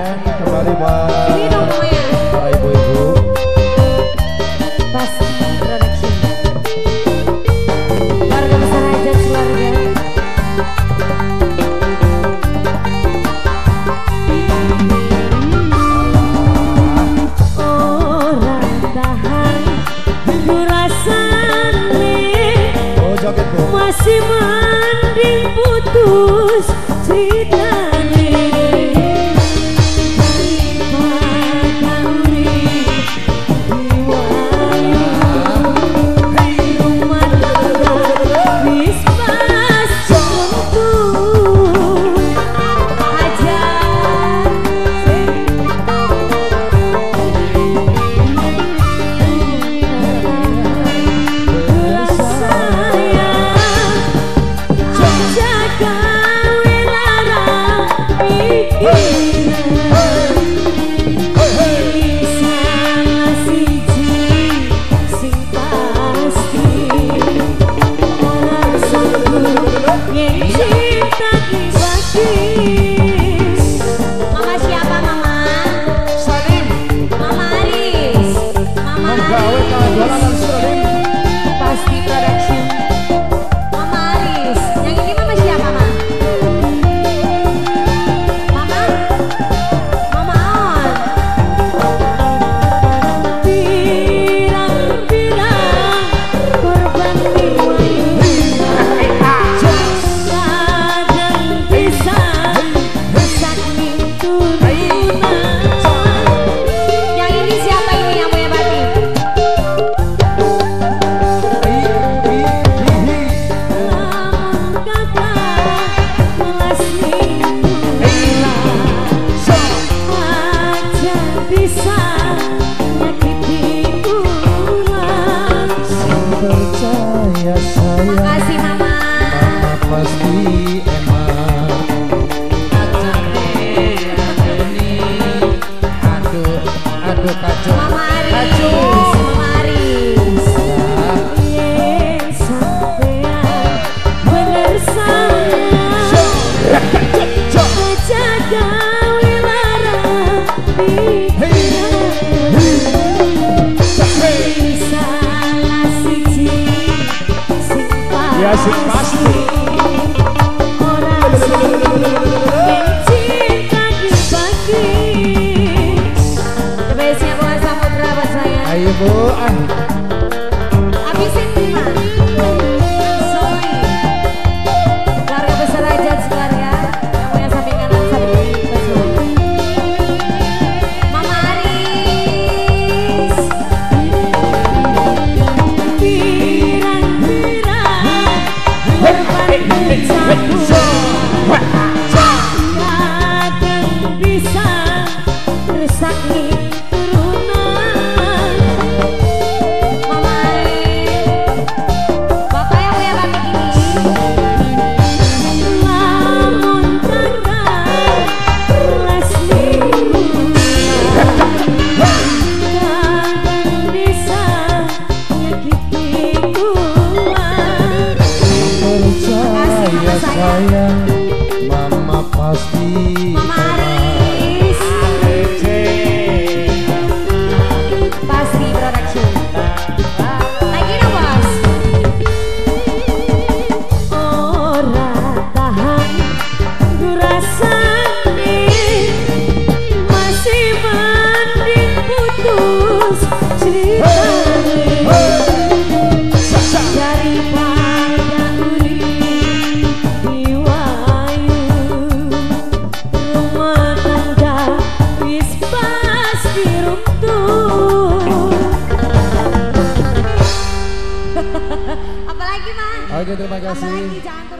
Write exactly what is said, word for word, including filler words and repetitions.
Keren kembali Pak. Ini dong namanya. Pak ibu-ibu. Pasti Production. Keluarga besar aja keluarga. Orang tahan rasane. Oh joget Bu. Masih mending putus ceritane daripada urip diwayu rumah tangga wis pas juntuh aja Mama siapa mama? Salim. Mama Aris. Mama Menggawe kawan jualan Salim. Pasti Production. Mama Aris. Yang ini mama siapa ma? Mama? Mama On. Pirang-pirang korban diwayu jasa dan pisah saking turunan. Yang ini siapa ini yang punya batik? Lamun kakak melas minggulah aja bisa nyakiti ulang. Percaya sayang. Makasih mama. Mama pasti emang. Aduh, aduh kacau. Mama Aris. Kacau. Mama Aris. Yen sampean bener sayang kejaga wilara pikiran salah siji sing Ya, sing pasti. orang sing cinta dibagi. Spesial buat Samudra buat saya. Ayo Bu, ah. Habisin lima. Soy. Keluarga besar aja keluarga. Yang punya samping kanan samping kiri. Mama Aris. Pirang-pirang korban bercampur. Kadang bisa rusak nih turunan. Mama Aris. Bapak yang punya batik ini. Lamun tangga melas minggulah kadang bisa nyakiti ulang. Percaya sayang. Mama pasti Mama Aris. Pasti Production. Lagi dong bos. Ora tahan durasane masih mending putus ceritane daripada urip diwayu rumah tangga wis pasti runtuh. Apalagi mah? Oke, terima kasih. Apalagi jangan